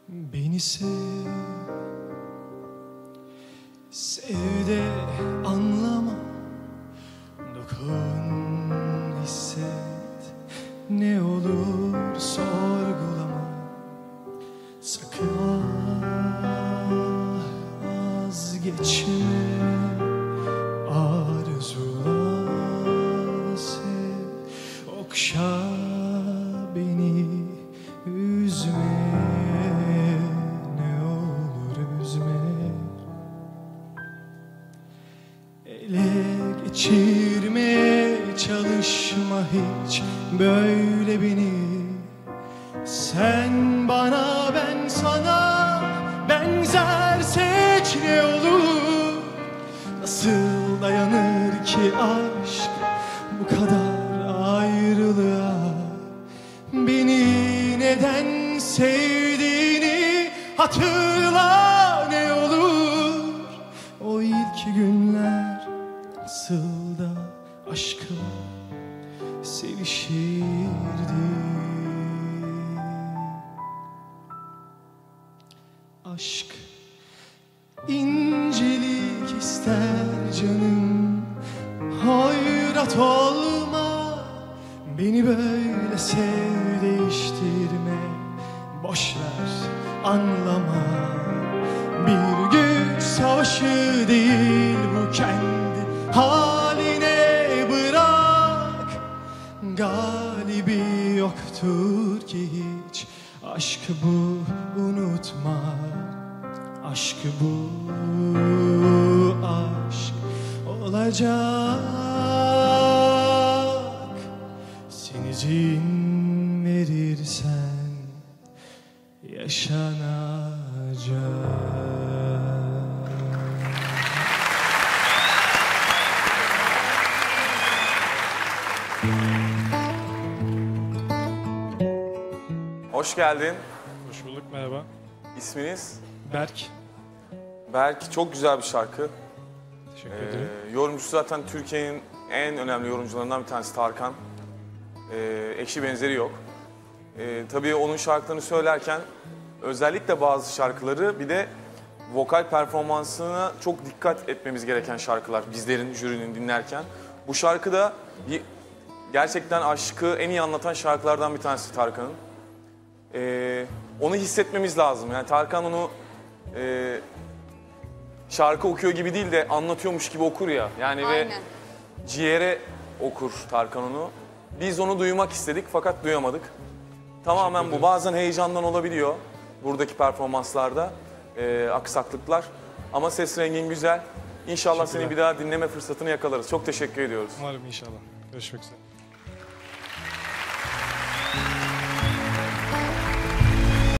Beni sev, sev de anlama, dokun, hisset, ne olur sorgulama, sakın vazgeçme, arzula sev, okşa beni, üzme. Ele geçirmeye çalışma hiç böyle beni. Sen bana, ben sana benzersek ne olur? Nasıl dayanır ki aşk bu kadar ayrılığa? Beni neden sevdiğini hatırla ne olur? O ilk günler nasıl da aşkla sevişirdi. Aşk incelik ister canım, hoyrat olma, beni böyle sev, değiştirme, boş ver, anlama. Bir güç savaşı değil bu, kendi haline bırak. Galibi yoktur ki hiç, aşk bu, unutma. Aşk bu, aşk olacak. Sen izin verirsen yaşanacak. Hoş geldin. Hoş bulduk, merhaba. İsminiz? Berk. Berk, çok güzel bir şarkı. Teşekkür ederim. Yorumcusu zaten Türkiye'nin en önemli yorumcularından bir tanesi Tarkan. Eşi benzeri yok. Tabii onun şarkılarını söylerken özellikle bazı şarkıları, bir de vokal performansına çok dikkat etmemiz gereken şarkılar bizlerin, jürinin dinlerken. Bu şarkı da gerçekten aşkı en iyi anlatan şarkılardan bir tanesi Tarkan'ın. Onu hissetmemiz lazım. Yani Tarkan onu şarkı okuyor gibi değil de anlatıyormuş gibi okur ya. Yani Aynen. ve ciğere okur Tarkan onu. Biz onu duymak istedik fakat duyamadık. Tamamen bu. Bazen heyecandan olabiliyor buradaki performanslarda aksaklıklar. Ama ses rengin güzel. İnşallah seni bir daha dinleme fırsatını yakalarız. Çok teşekkür ediyoruz. Umarım inşallah. Görüşmek üzere.